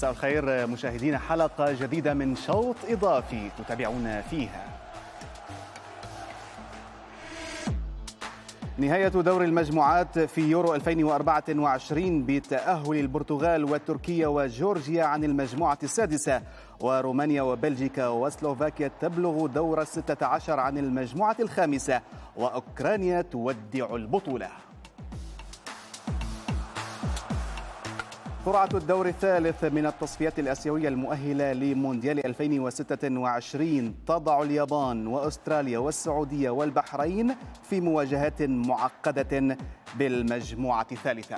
مساء الخير مشاهدينا، حلقة جديدة من شوط إضافي تتابعون فيها نهاية دور المجموعات في يورو 2024 بتأهل البرتغال وتركيا وجورجيا عن المجموعة السادسة، ورومانيا وبلجيكا وسلوفاكيا تبلغ دور 16 عن المجموعة الخامسة، وأوكرانيا تودع البطولة. قرعة الدور الثالث من التصفيات الآسيوية المؤهلة لمونديال 2026 تضع اليابان وأستراليا والسعودية والبحرين في مواجهات معقدة بالمجموعة الثالثة.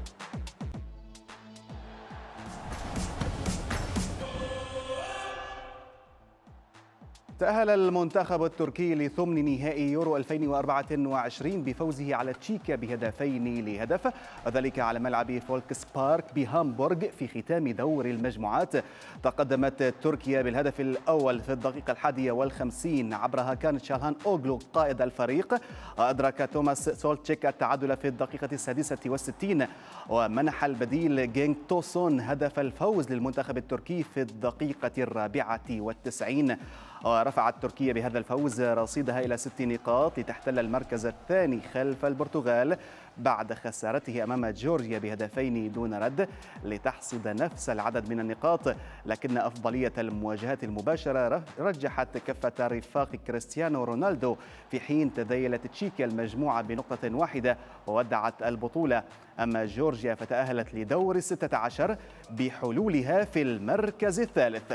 تأهل المنتخب التركي لثمن نهائي يورو 2024 بفوزه على تشيكيا بهدفين لهدف، وذلك على ملعب فولكس بارك بهامبورغ في ختام دور المجموعات. تقدمت تركيا بالهدف الأول في الدقيقة 51 عبر هاكان شالهان أوغلو قائد الفريق، وأدرك توماس سولتشيك التعادل في الدقيقة 66، ومنح البديل جينغ توسون هدف الفوز للمنتخب التركي في الدقيقة 94. ورفعت تركيا بهذا الفوز رصيدها إلى 6 نقاط لتحتل المركز الثاني خلف البرتغال بعد خسارته أمام جورجيا بهدفين دون رد لتحصد نفس العدد من النقاط. لكن أفضلية المواجهات المباشرة رجحت كفة رفاق كريستيانو رونالدو، في حين تذيلت تشيكيا المجموعة بنقطة واحدة وودعت البطولة. أما جورجيا فتأهلت لدور 16 بحلولها في المركز الثالث.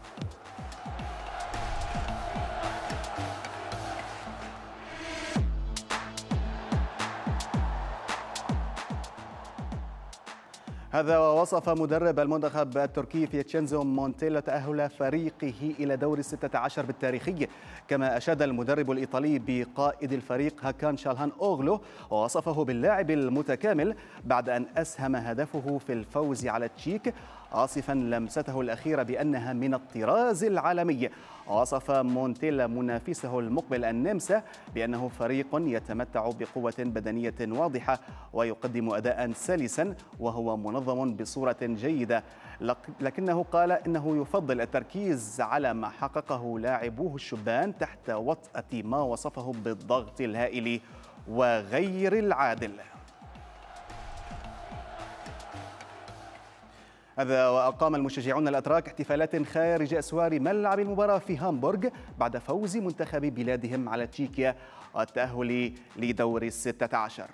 هذا ووصف مدرب المنتخب التركي فيتشينزو مونتيلا تأهل فريقه إلى دور 16 بالتاريخي. كما أشاد المدرب الإيطالي بقائد الفريق هاكان شالهان أوغلو ووصفه باللاعب المتكامل بعد أن أسهم هدفه في الفوز على التشيك، عاصفا لمسته الأخيرة بأنها من الطراز العالمي. وصف مونتيلا منافسه المقبل النمسا بأنه فريق يتمتع بقوة بدنية واضحة ويقدم أداء سلسا وهو منظم بصورة جيدة، لكنه قال إنه يفضل التركيز على ما حققه لاعبوه الشبان تحت وطأة ما وصفه بالضغط الهائل وغير العادل. هذا وأقام المشجعون الأتراك احتفالات خارج أسوار ملعب المباراة في هامبورغ بعد فوز منتخب بلادهم على تشيكيا والتأهل لدور 16.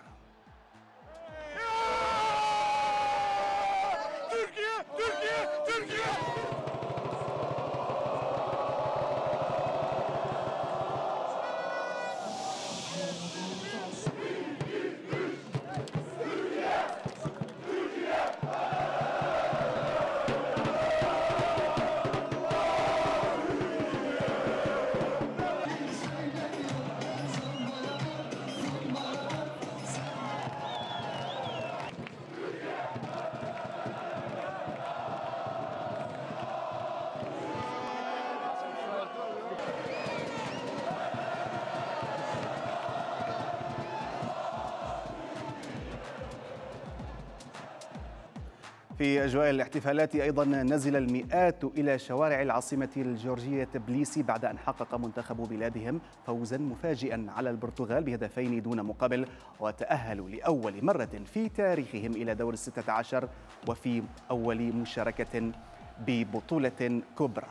في أجواء الاحتفالات أيضا نزل المئات إلى شوارع العاصمة الجورجية تبليسي بعد أن حقق منتخب بلادهم فوزا مفاجئا على البرتغال بهدفين دون مقابل، وتأهلوا لأول مرة في تاريخهم إلى دور 16 وفي أول مشاركة ببطولة كبرى.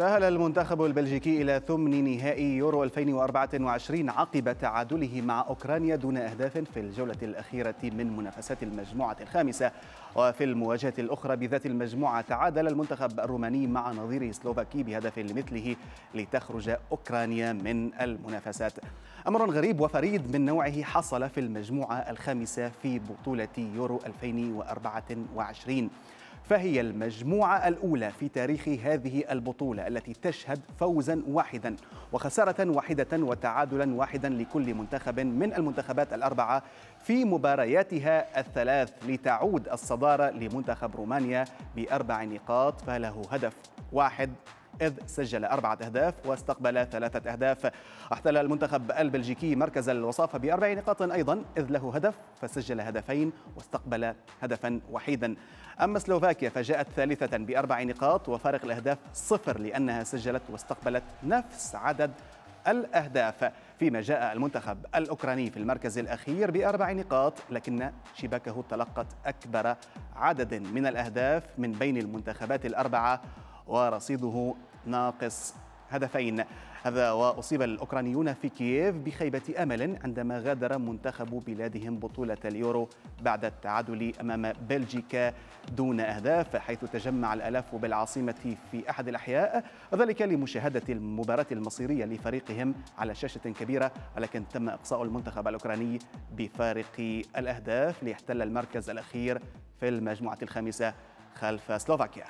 تأهل المنتخب البلجيكي إلى ثمن نهائي يورو 2024 عقب تعادله مع أوكرانيا دون أهداف في الجولة الأخيرة من منافسات المجموعة الخامسة. وفي المواجهة الأخرى بذات المجموعة تعادل المنتخب الروماني مع نظيره السلوفاكي بهدف لمثله لتخرج أوكرانيا من المنافسات. أمر غريب وفريد من نوعه حصل في المجموعة الخامسة في بطولة يورو 2024، فهي المجموعة الأولى في تاريخ هذه البطولة التي تشهد فوزا واحدا وخسارة واحدة وتعادلا واحدا لكل منتخب من المنتخبات الأربعة في مبارياتها الثلاث، لتعود الصدارة لمنتخب رومانيا ب4 نقاط، فله هدف واحد إذ سجل 4 أهداف واستقبل 3 أهداف. احتل المنتخب البلجيكي مركز الوصافة ب4 نقاط أيضا إذ له هدف فسجل هدفين واستقبل هدفا وحيدا. أما سلوفاكيا فجاءت ثالثة ب4 نقاط وفارق الأهداف 0 لأنها سجلت واستقبلت نفس عدد الأهداف، فيما جاء المنتخب الأوكراني في المركز الأخير ب4 نقاط لكن شباكه تلقت أكبر عدد من الأهداف من بين المنتخبات الأربعة ورصيده ناقص هدفين. هذا وأصيب الأوكرانيون في كييف بخيبة أمل عندما غادر منتخب بلادهم بطولة اليورو بعد التعادل أمام بلجيكا دون أهداف، حيث تجمع الآلاف بالعاصمة في أحد الأحياء، ذلك لمشاهدة المباراة المصيرية لفريقهم على شاشة كبيرة، ولكن تم إقصاء المنتخب الأوكراني بفارق الأهداف ليحتل المركز الأخير في المجموعة الخامسة خلف سلوفاكيا.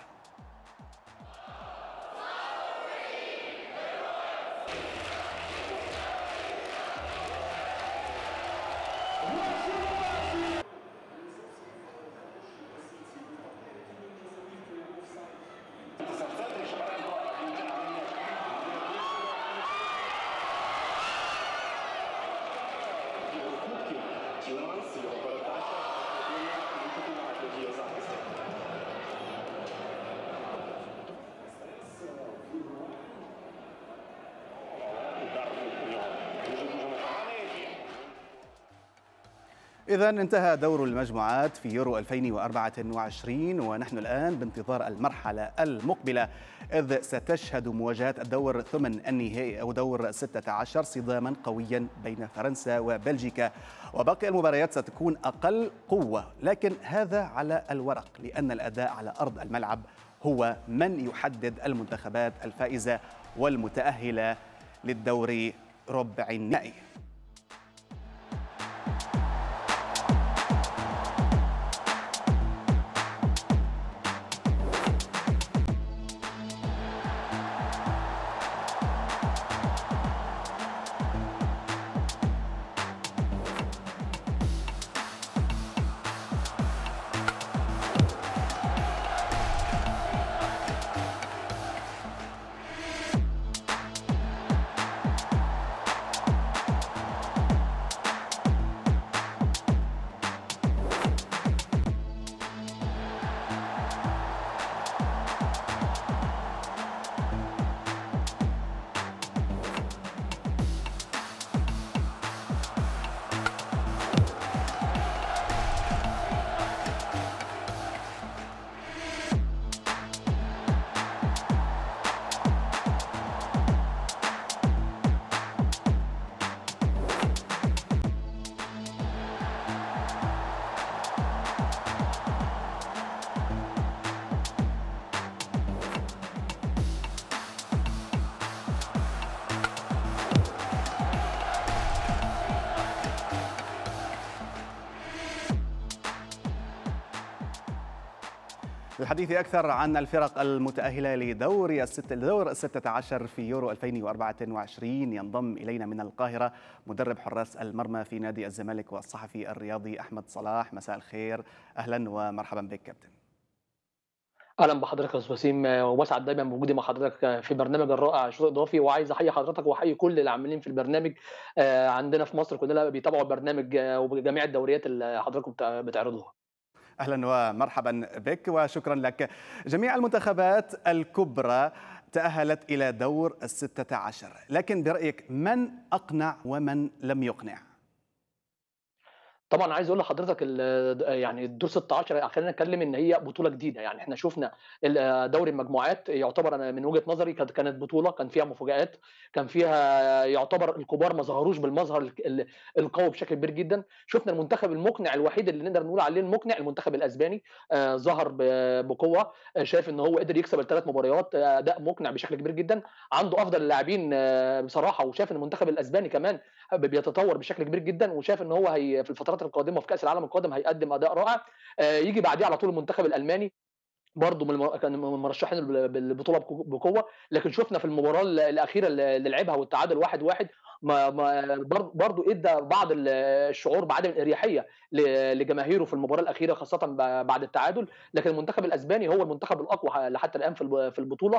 إذن انتهى دور المجموعات في يورو 2024 ونحن الآن بانتظار المرحلة المقبلة، إذ ستشهد مواجهات الدور الثمن النهائي أو دور 16 صداما قويا بين فرنسا وبلجيكا، وباقي المباريات ستكون أقل قوة، لكن هذا على الورق لأن الأداء على أرض الملعب هو من يحدد المنتخبات الفائزة والمتأهلة للدور ربع النهائي. للحديث أكثر عن الفرق المتأهلة لدور الستة عشر في يورو 2024 ينضم إلينا من القاهرة مدرب حراس المرمى في نادي الزمالك والصحفي الرياضي أحمد صلاح. مساء الخير، أهلا ومرحبا بك كابتن. اهلا بحضرتك يا استاذ وسيم، وبسعد دايما بوجودي مع حضرتك في برنامج الرائع شوط اضافي، وعايز احيي حضرتك واحيي كل العاملين في البرنامج. عندنا في مصر كلنا بيتابعوا البرنامج وجميع الدوريات اللي حضراتكم بتعرضوها. أهلا ومرحبا بك وشكرا لك. جميع المنتخبات الكبرى تأهلت إلى دور الستة عشر، لكن برأيك من أقنع ومن لم يقنع؟ طبعًا عايز أقول لحضرتك يعني الدور 16 خلّينا نتكلم إن هي بطولة جديدة، يعني إحنا شُفنا دوري المجموعات يعتبر أنا من وجهة نظري كانت بطولة كان فيها مفاجآت، كان فيها يعتبر الكبار ما ظهروش بالمظهر القوي بشكل كبير جدًا، شُفنا المنتخب المقنع الوحيد اللي نقدر نقول عليه المقنع المنتخب الأسباني، ظهر بقوة، شايف إن هو قدر يكسب ال3 مباريات، أداء مقنع بشكل كبير جدًا، عنده أفضل اللاعبين بصراحة، وشايف إن المنتخب الأسباني كمان بيتطور بشكل كبير جدًا، وشايف إن هو في الفترات القادمة في كأس العالم القادم هيقدم أداء رائع، ييجي بعديه على طول المنتخب الألماني برضه كان من المرشحين للبطولة بقوة، لكن شُفنا في المباراة الأخيرة اللي لعبها والتعادل 1-1 ما برضه إدّى بعض الشعور بعدم الإريحية لجماهيره في المباراة الأخيرة خاصةً بعد التعادل، لكن المنتخب الأسباني هو المنتخب الأقوى حتى الآن في البطولة،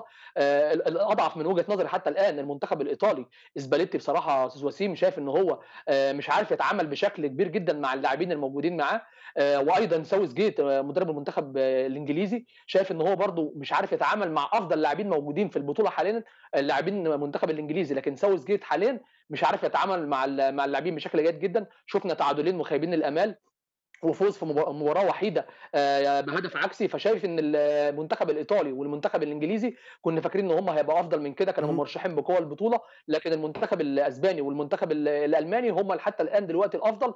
الأضعف من وجهة نظري حتى الآن المنتخب الإيطالي، سباليتي بصراحة يا أستاذ وسيم شايف إن هو مش عارف يتعامل بشكل كبير جدًا مع اللاعبين الموجودين معاه، وأيضًا ساوث جيت مدرب المنتخب الإنجليزي شايف إن هو برضه مش عارف يتعامل مع أفضل لاعبين موجودين في البطولة حاليًا، اللاعبين المنتخب الإنجليزي، لكن ساوث جيت حاليًا مش عارف يتعامل مع اللاعبين بشكل جيد جدًا، شُفنا تعادلين مخيبين الآمال وفوز في مباراة وحيدة بهدف عكسي، فشايف إن المنتخب الإيطالي والمنتخب الإنجليزي كنا فاكرين إن هم هيبقوا أفضل من كده، كانوا اهم. مرشحين بقوة للبطولة، لكن المنتخب الأسباني والمنتخب الألماني هم حتى الآن دلوقتي الأفضل،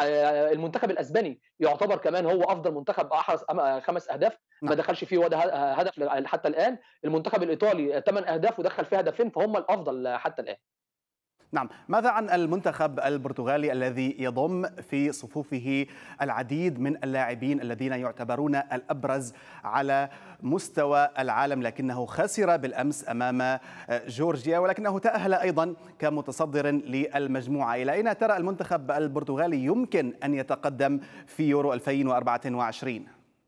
المنتخب الأسباني يعتبر كمان هو أفضل منتخب أحرز 5 أهداف، ما نعم. دخلش فيه ولا هدف حتى الآن، المنتخب الإيطالي 8 أهداف ودخل فيه هدفين، فهم الأفضل حتى الآن. نعم، ماذا عن المنتخب البرتغالي الذي يضم في صفوفه العديد من اللاعبين الذين يعتبرون الأبرز على مستوى العالم، لكنه خسر بالأمس أمام جورجيا، ولكنه تأهل أيضا كمتصدر للمجموعة. إلى أين ترى المنتخب البرتغالي يمكن أن يتقدم في يورو 2024؟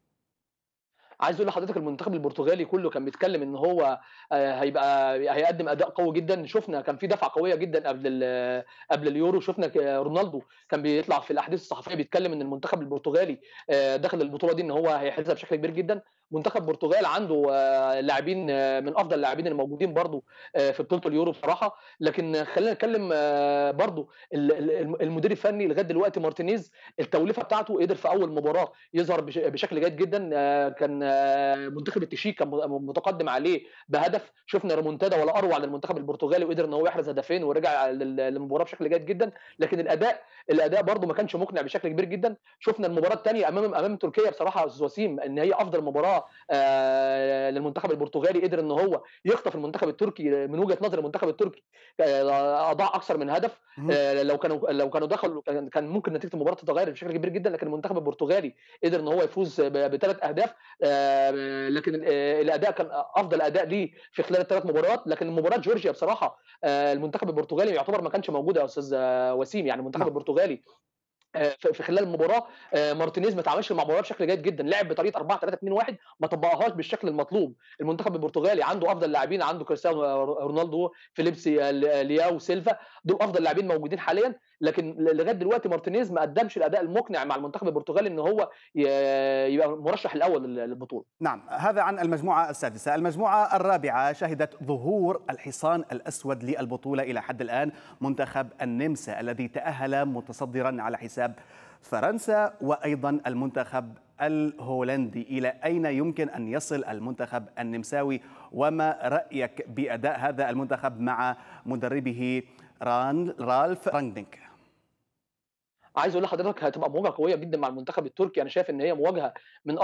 عايز اقول لحضرتك المنتخب البرتغالي كله كان بيتكلم ان هو هيقدم اداء قوي جدا، شفنا كان في دفعه قويه جدا قبل اليورو، شفنا رونالدو كان بيطلع في الاحاديث الصحفيه بيتكلم ان المنتخب البرتغالي داخل البطوله دي ان هو هيحرزها بشكل كبير جدا. منتخب البرتغال عنده لاعبين من افضل اللاعبين الموجودين برضو في بطوله اليورو بصراحه، لكن خلينا نتكلم برضو المدير الفني لغايه دلوقتي مارتينيز التوليفه بتاعته قدر في اول مباراه يظهر بشكل جيد جدا، كان منتخب التشيك كان متقدم عليه بهدف، شفنا ريمونتادا ولا اروع للمنتخب البرتغالي وقدر ان هو يحرز هدفين ورجع للمباراه بشكل جيد جدا، لكن الاداء برده ما كانش مقنع بشكل كبير جدا. شفنا المباراه الثانيه امام تركيا بصراحه يا استاذ وسيم ان هي افضل مباراه للمنتخب البرتغالي، قدر ان هو يخطف المنتخب التركي، من وجهه نظر المنتخب التركي اضاع اكثر من هدف، لو كانوا دخلوا كان ممكن نتيجه المباراه تتغير بشكل كبير جدا، لكن المنتخب البرتغالي قدر ان هو يفوز بثلاث اهداف، لكن الاداء كان افضل اداء ليه في خلال الثلاث مباريات، لكن مباراه جورجيا بصراحه المنتخب البرتغالي يعتبر ما كانش موجود يا استاذ وسيم، يعني المنتخب نعم. البرتغالي في خلال المباراه مارتينيز ما تعاملش مع المباراه بشكل جيد جدا، لعب بطريقه 4-3-2-1 ما طبقهاش بالشكل المطلوب، المنتخب البرتغالي عنده افضل لاعبين، عنده كريستيانو رونالدو، فيليبس لياو سيلفا، دول افضل لاعبين موجودين حاليا، لكن لغايه دلوقتي مارتينيز ما قدمش الاداء المقنع مع المنتخب البرتغالي ان هو يبقى المرشح الاول للبطوله. نعم، هذا عن المجموعة السادسة. المجموعة الرابعة شهدت ظهور الحصان الأسود للبطولة إلى حد الآن، منتخب النمسا الذي تأهل متصدرا على حساب فرنسا، وأيضا المنتخب الهولندي. إلى أين يمكن أن يصل المنتخب النمساوي، وما رأيك بأداء هذا المنتخب مع مدربه رالف رانجنيك؟ عايز اقول لحضرتك هتبقى مواجهه قويه جدا مع المنتخب التركي، انا شايف ان هي مواجهه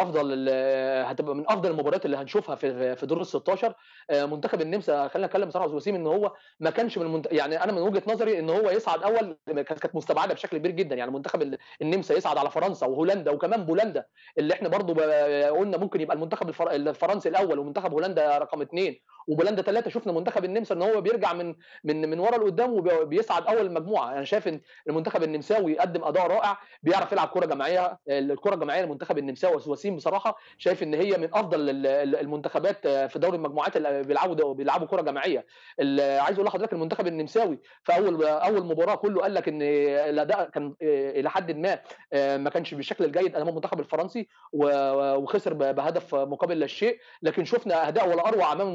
هتبقى من افضل المباريات اللي هنشوفها في دور ال 16. منتخب النمسا خلينا نتكلم بصراحه يا وسيم ان هو ما كانش يعني انا من وجهه نظري ان هو يصعد اول كانت مستبعده بشكل كبير جدا، يعني منتخب النمسا يصعد على فرنسا وهولندا وكمان بولندا اللي احنا برضو قلنا ممكن يبقى المنتخب الفرنسي الاول ومنتخب هولندا رقم اثنين وبولندا ثلاثه، شفنا منتخب النمسا ان هو بيرجع من ورا لقدام وبيصعد اول المجموعه، انا شايف ان المنتخب النمساوي قدم اداء رائع، بيعرف يلعب كره جماعيه، الكره الجماعيه للمنتخب النمساوي وسيم بصراحه شايف ان هي من افضل المنتخبات في دوري المجموعات اللي بيلعبوا كره جماعيه. عايز اقول لحضرتك المنتخب النمساوي في اول مباراه كله قال لك ان الاداء كان الى حد ما كانش بالشكل الجيد امام المنتخب الفرنسي وخسر بهدف مقابل لا شيء، لكن شفنا اداء ولا اروع امام المنتخب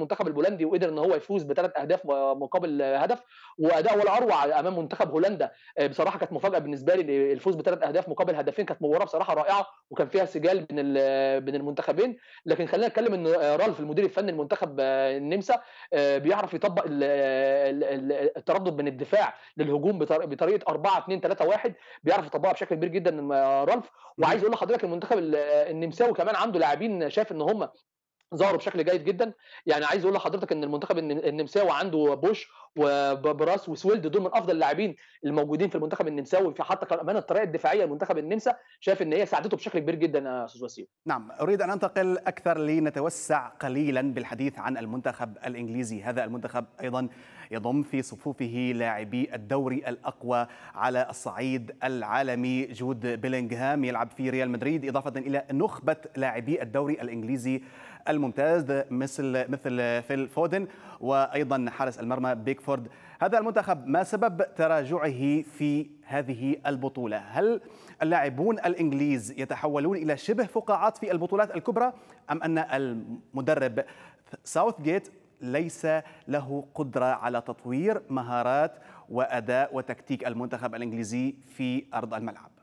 الهولندي وقدر ان هو يفوز ب3 اهداف مقابل هدف، واداؤه الاروع امام منتخب هولندا بصراحه كانت مفاجاه بالنسبه لي. الفوز ب3 اهداف مقابل هدفين كانت مباراه بصراحه رائعه، وكان فيها سجال بين المنتخبين. لكن خلينا نتكلم ان رالف المدير الفني المنتخب النمسا بيعرف يطبق التردد من الدفاع للهجوم بطريقه 4-2-3-1، بيعرف يطبقها بشكل كبير جدا رالف. وعايز اقول لحضرتك المنتخب النمساوي كمان عنده لاعبين شايف ان هم ظهروا بشكل جيد جدا. يعني عايز اقول لحضرتك ان المنتخب النمساوي عنده بوش وبراس وسويلد، دول من افضل اللاعبين الموجودين في المنتخب النمساوي، في حتى كمان الطريقه الدفاعيه المنتخب النمسا شايف ان هي ساعدته بشكل كبير جدا يا استاذ وسيم. نعم، اريد ان انتقل اكثر لنتوسع قليلا بالحديث عن المنتخب الانجليزي. هذا المنتخب ايضا يضم في صفوفه لاعبي الدوري الاقوى على الصعيد العالمي. جود بيلينغهام يلعب في ريال مدريد، اضافه الى نخبه لاعبي الدوري الانجليزي الممتاز مثل فيل فودن، وايضا حارس المرمى بيكفورد. هذا المنتخب ما سبب تراجعه في هذه البطوله؟ هل اللاعبون الانجليز يتحولون الى شبه فقاعات في البطولات الكبرى، ام ان المدرب ساوثغيت ليس له قدره على تطوير مهارات واداء وتكتيك المنتخب الانجليزي في ارض الملعب؟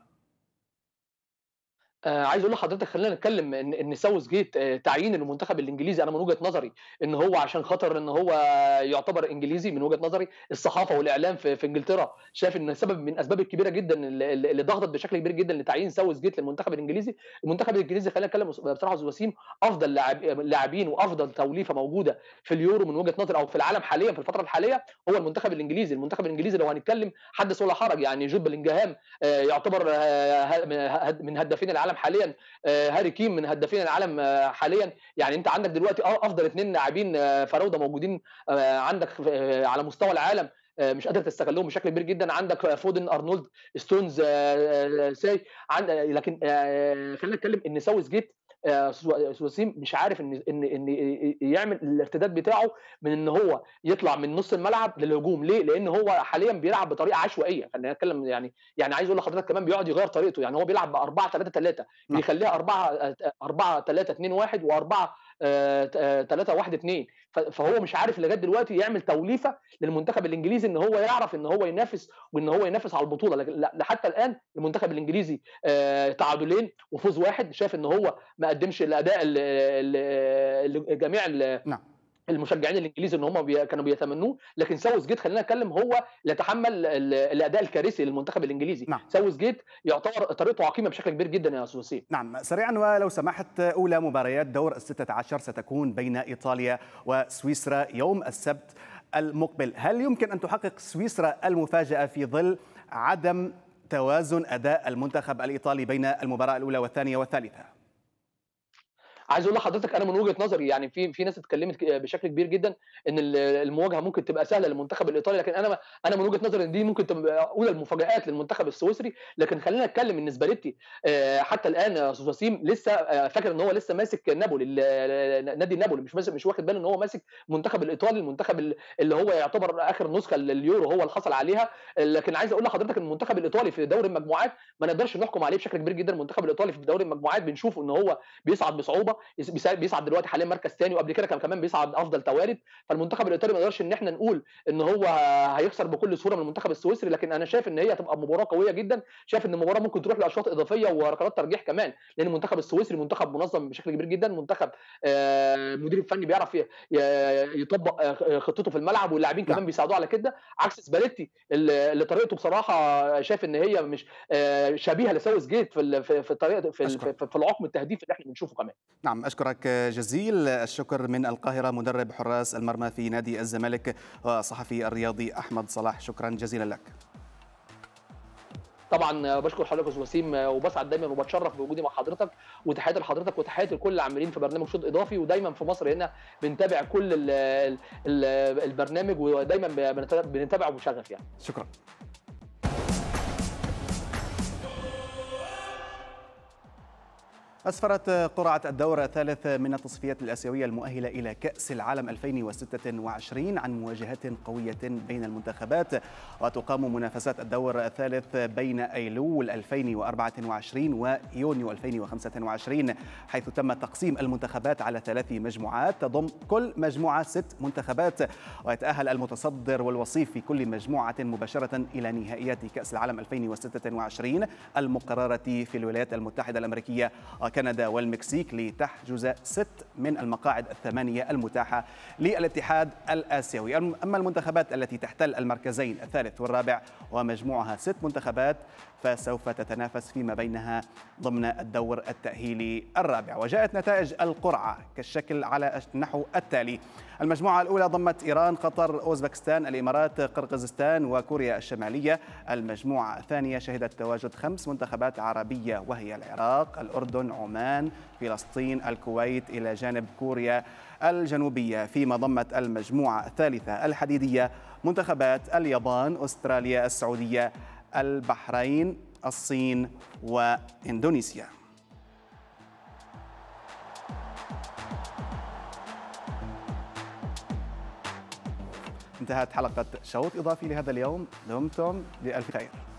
عايز اقول لحضرتك خلينا نتكلم ان ساوث جيت تعيين المنتخب الانجليزي، انا من وجهه نظري ان هو عشان خاطر ان هو يعتبر انجليزي. من وجهه نظري الصحافه والاعلام في انجلترا شايف ان سبب من الاسباب الكبيره جدا اللي ضغطت بشكل كبير جدا لتعيين ساوث جيت للمنتخب الانجليزي. المنتخب الانجليزي خلينا نتكلم بصراحه استاذ وسيم، افضل لاعبين وافضل توليفه موجوده في اليورو من وجهه نظري او في العالم حاليا في الفتره الحاليه هو المنتخب الانجليزي. المنتخب الانجليزي لو هنتكلم حدث ولا حرج، يعني جود بلينجهام يعتبر من هدافين العالم حاليا، هاري كين من هدافين العالم حاليا. يعني انت عندك دلوقتي افضل 2 لاعبين فراوده موجودين عندك على مستوى العالم، مش قادر تستغلهم بشكل كبير جدا. عندك فودن، ارنولد، ستونز، ساي. لكن خلينا نتكلم ان ساوث جيت وسيم مش عارف ان يعمل الارتداد بتاعه من ان هو يطلع من نص الملعب للهجوم. ليه؟ لان هو حاليا بيلعب بطريقه عشوائيه. خلينا نتكلم يعني عايز اقول لحضرتك كمان بيقعد يغير طريقته. يعني هو بيلعب ب 4-3-3 بيخليها 4-3-2-1 و4 3-1-2. فهو مش عارف لغايه دلوقتي يعمل توليفه للمنتخب الانجليزي ان هو يعرف ان هو ينافس وان هو ينافس على البطوله. لكن حتى الان المنتخب الانجليزي تعادلين وفوز واحد، شايف ان هو ما قدمش الاداء اللي جميع المشجعين الانجليزي ان هم كانوا بيتمنوه. لكن ساوث جيت خلينا نتكلم هو اللي يتحمل الاداء الكارثي للمنتخب الانجليزي. ساوث جيت يعتبر طريقته عقيمه بشكل كبير جدا يا استاذ وسيم. نعم، سريعا ولو سمحت، اولى مباريات دور ال16 ستكون بين ايطاليا وسويسرا يوم السبت المقبل. هل يمكن ان تحقق سويسرا المفاجاه في ظل عدم توازن اداء المنتخب الايطالي بين المباراه الاولى والثانيه والثالثه؟ عايز اقول لحضرتك انا من وجهه نظري، يعني في ناس اتكلمت بشكل كبير جدا ان المواجهه ممكن تبقى سهله للمنتخب الايطالي، لكن انا من وجهه نظري ان دي ممكن تبقى اولى المفاجات للمنتخب السويسري. لكن خلينا نتكلم ان سباليتي حتى الان يا استاذ وسيم لسه فاكر ان هو لسه ماسك نابولي، نادي نابولي، مش واخد باله ان هو ماسك المنتخب الايطالي، المنتخب اللي هو يعتبر اخر نسخه لليورو هو اللي حصل عليها. لكن عايز اقول لحضرتك ان المنتخب الايطالي في دوري المجموعات ما نقدرش نحكم عليه بشكل كبير جدا. المنتخب الايطالي في دوري المجموعات بنشوفه ان هو بيصعد بصعوبه، بيصعد دلوقتي حاليا مركز ثاني، وقبل كده كمان بيصعد افضل توارد. فالمنتخب الايطالي ما نقدرش ان احنا نقول ان هو هيخسر بكل سهوله من المنتخب السويسري. لكن انا شايف ان هي هتبقى مباراه قويه جدا، شايف ان المباراه ممكن تروح لاشواط اضافيه وركلات ترجيح كمان، لان المنتخب السويسري منتخب منظم بشكل كبير جدا، منتخب المدير الفني بيعرف يطبق خطته في الملعب، واللاعبين كمان بيساعدوه على كده، عكس سباليتي اللي طريقته بصراحه شايف ان هي مش شبيهه لساوث جيت في طريقه في العقم التهديف اللي احنا بنشوفه كمان. نعم، اشكرك جزيل الشكر من القاهره مدرب حراس المرمى في نادي الزمالك والصحفي الرياضي احمد صلاح، شكرا جزيلا لك. طبعا بشكر حضرتك يا استاذ وسيم، وبسعد دايما وبتشرف بوجودي مع حضرتك، وتحياتي لحضرتك وتحياتي لكل العاملين في برنامج شوط اضافي. ودايما في مصر هنا بنتابع كل البرنامج، ودايما بنتابعه بشغف يعني. شكرا. أسفرت قرعة الدور الثالث من التصفيات الآسيوية المؤهلة إلى كأس العالم 2026 عن مواجهات قوية بين المنتخبات، وتقام منافسات الدور الثالث بين أيلول 2024 ويونيو 2025، حيث تم تقسيم المنتخبات على 3 مجموعات تضم كل مجموعة 6 منتخبات، ويتأهل المتصدر والوصيف في كل مجموعة مباشرة إلى نهائيات كأس العالم 2026 المقررة في الولايات المتحدة الأمريكية كندا والمكسيك، لتحجز 6 من المقاعد ال8 المتاحة للاتحاد الآسيوي. أما المنتخبات التي تحتل المركزين الثالث والرابع ومجموعها 6 منتخبات فسوف تتنافس فيما بينها ضمن الدور التأهيلي الرابع. وجاءت نتائج القرعة كالشكل على النحو التالي: المجموعة الأولى ضمت إيران، قطر، أوزبكستان، الإمارات، قرقيزستان وكوريا الشمالية. المجموعة الثانية شهدت تواجد 5 منتخبات عربية، وهي العراق، الأردن، عمان، فلسطين، الكويت، إلى جانب كوريا الجنوبية. فيما ضمت المجموعة الثالثة الحديدية منتخبات اليابان، أستراليا، السعودية، البحرين، الصين وإندونيسيا. انتهت حلقة شوط إضافي لهذا اليوم، دمتم بألف خير.